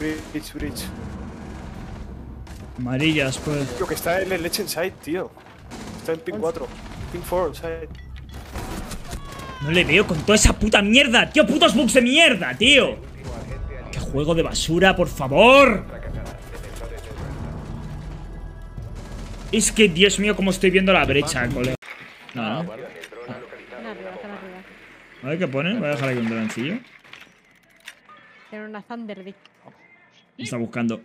Bridge. Amarillas, pues. Tío, que está en el Legend Side, tío. Está en pin 4. Pin 4, side. No le veo con toda esa puta mierda, tío. Putos bugs de mierda, tío. ¡Qué juego de basura, por favor! Es que, Dios mío, cómo estoy viendo la brecha, colega. No. Están arriba, están arriba. A ver qué pone. Voy a dejar aquí un droncillo. Tienen una Thunderdick. Me está buscando.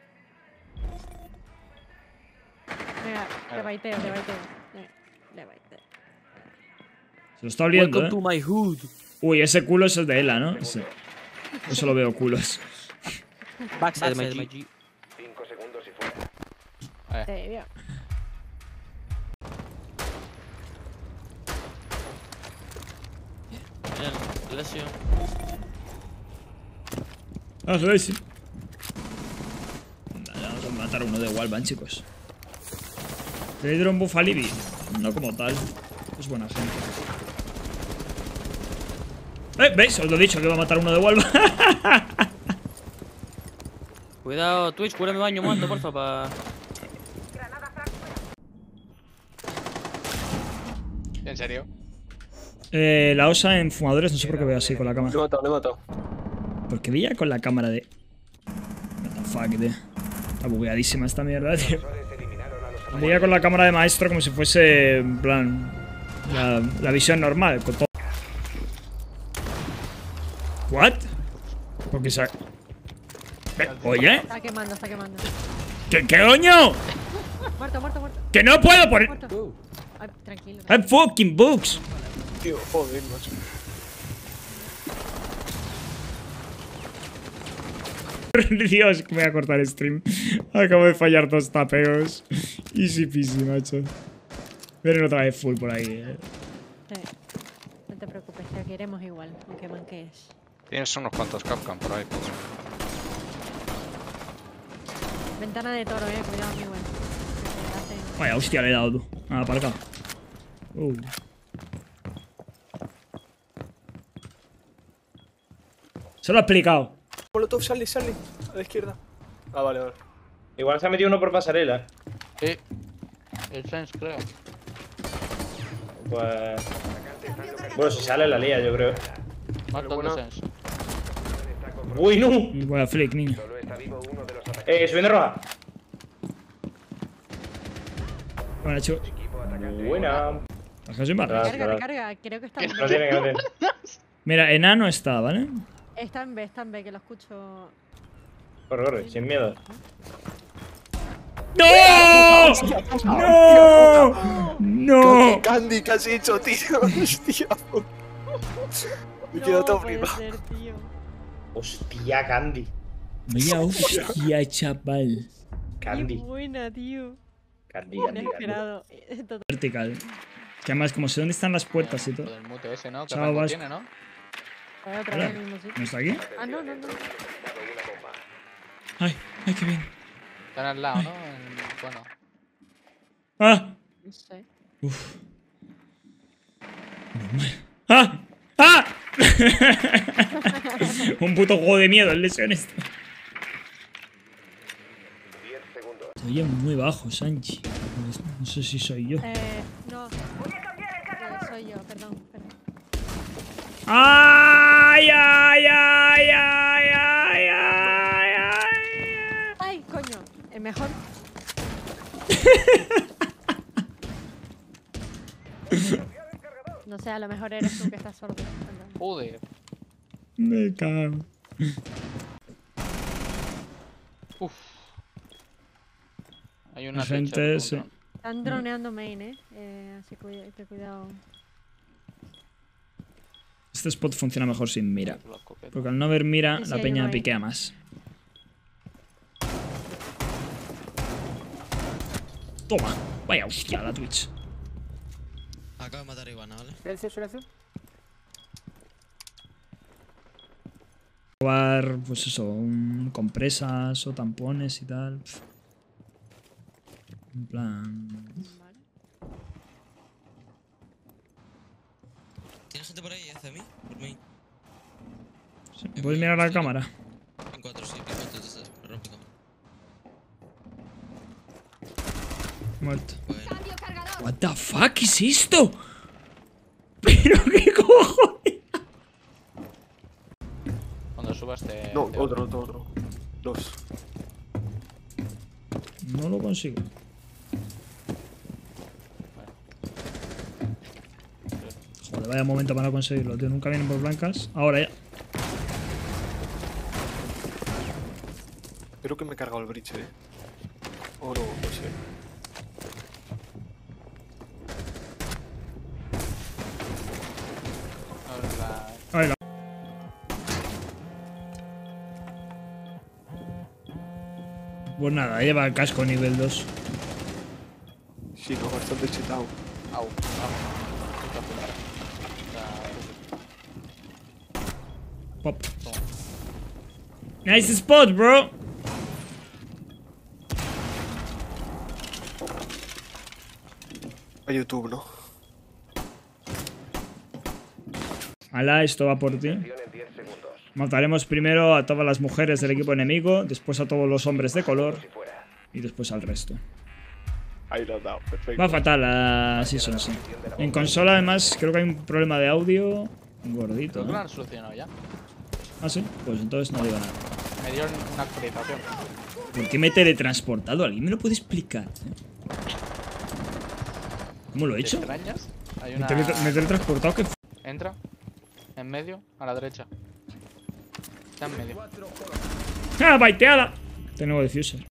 Venga, le baiteo. Le baiteo. Se lo está oliendo, Welcome to my hood. Uy, ese culo es el de Ela, ¿no? Ese. Yo solo veo culos. Backside, my G. 5 segundos y fuera. Te veo. Bien, lesión. Ah, se ve, sí. Vamos a matar a uno de Wallbang, chicos. Traidron Buffalibi. No como tal. Es buena gente. ¿Veis? Os lo he dicho que va a matar a uno de Wallbang. Cuidado, Twitch, cúrame baño, mando, porfa, pa. ¿En serio? La osa en fumadores, no sé por qué veo así con la cámara. Lo he matado. Porque veía con la cámara de... What the fuck, tío. Está bugueadísima esta mierda, tío. Veía con la cámara de maestro como si fuese, en plan... La visión normal, con todo... ¿What? Porque se... Oye, Está quemando, está quemando. ¿qué coño? Muerto. ¡Que no puedo poner! Muerto. Ay, tranquilo. ¡I'm fucking bugs! Tío, joder, macho. Dios, que me voy a cortar el stream. Acabo de fallar 2 tapeos. Easy peasy, macho. Vienen otra vez full por ahí, Sí. No te preocupes, te queremos igual, aunque manquees. Tienes unos cuantos Capcom por ahí. Ventana de toro, cuidado, amigo. Que te hacen- Vaya, hostia, le he dado tú. Ah, para acá. Se lo ha explicado. Molotov, sale. A la izquierda. Ah, vale. Igual se ha metido uno por pasarela. Sí. El Sense, creo. Pues... Bueno, si sale la lía, yo creo. Mato el Sense. ¡Uy, no! Voy a flick, niño. Solo está vivo uno de los atacantes. Subiendo roja. Bueno, hecho. Buena. Baja sin barras. Recarga. Creo que está en No B. tiene, no tiene. Mira, enano está, ¿vale? Está en B, que lo escucho. Corre, sin miedo. ¡No! ¡No! ¡No! Candy, ¿qué has hecho, tío? Hostia. Me he quedado todo puede flipado. ser, tío. Hostia, Candy. Vaya hostia, chaval. Qué Candy. buena, tío. Candy. Inesperado. Total. Vertical. Que además, como sé dónde están las puertas y todo. Lo del mute ese, ¿no? Que Chao, rango Vasco. tiene, ¿no? Voy otra vez al mismo sitio. ¿No está aquí? Ah, no. Ay, qué bien. Están al lado, ¿no? Bueno. ¡Ah! No sé. Uf. ¡Ah! ¡Ah! Un puto juego de miedo, el lesión esto. 10 segundos. Se oye muy bajo, Sanchi. No sé si soy yo. No. Soy yo, perdón. ¡Ay! ¡Ay, coño! El mejor. No sé, a lo mejor eres tú que estás sordo. Perdón. Joder. Me cago. Uf. Hay una La gente, sí. Están droneando main, así que cuidado. Este spot funciona mejor sin mira. Los coquetos. Porque al no ver mira, Sí, la hay peña uno ahí. piquea más. Toma. Vaya hostia, la Twitch. Acabo de matar a Ivana, ¿vale? Silencio. Probar, pues eso, compresas o tampones y tal. En plan... Vale. ¿Tienes gente por ahí hacia mí? Por mí. Sí, ¿puedes mirar a la cámara? En 4, sí, en 4 desde Muerto. Bueno. What the fuck, ¿qué es esto? Pero qué cojones. Cuando subas te... No, te- otro. Dos. No lo consigo. Joder, vaya momento para no conseguirlo, tío. Nunca vienen por blancas. Ahora ya. Creo que me he cargado el bridge, O no sé. Abre la... Ahí la- Pues nada, lleva el casco nivel 2. Sí, no, bastante chetado. Au, Puta puta. Pop. Nice spot, bro. A YouTube, ¿no? Ala, esto va por ti. En 10 segundos. Mataremos primero a todas las mujeres del equipo enemigo, después a todos los hombres de color Si fuera. y después al resto. Ahí lo has dado, perfecto. Va fatal a Season, sí. En consola, además, creo que hay un problema de audio gordito, Creo que lo ¿no? han solucionado ya. ¿Ah, sí? Pues entonces no digo nada. Me dieron una actualización. ¿Por qué me he teletransportado? ¿Alguien me lo puede explicar? ¿Cómo lo he ¿Te hecho? extrañas? Hay Me una... he teletransportado que... Entra. En medio, a la derecha. Está en medio. ¡Ah, baiteada! Tengo diffuser.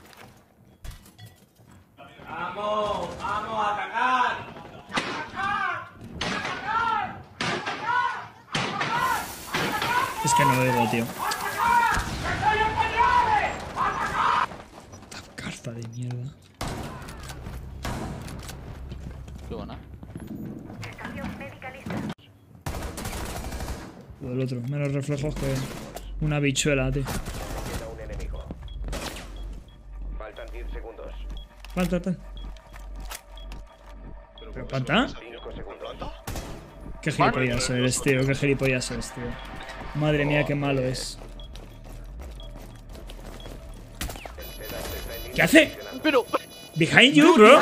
Es que no lo digo, tío. Esta carta de mierda. Qué buena. Lo del otro. Menos reflejos que una bichuela, tío. Queda un enemigo. Faltan 10 segundos. Planta. ¿Pero planta? 5 segundos. Qué gilipollas eres, tío. Qué gilipollas eres, tío. Madre mía, qué malo es. ¿Qué hace? Pero... Behind you, bro.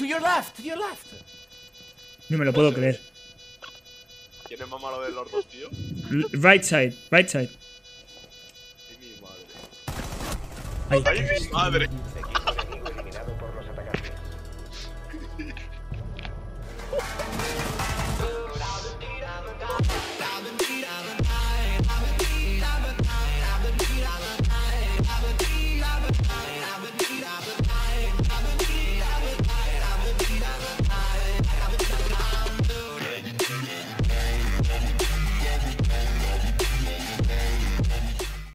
No me lo puedo creer. ¿Quién es más malo de los dos, tío? Right side, right side. Ay, mi madre. Ay. Ay, mi madre.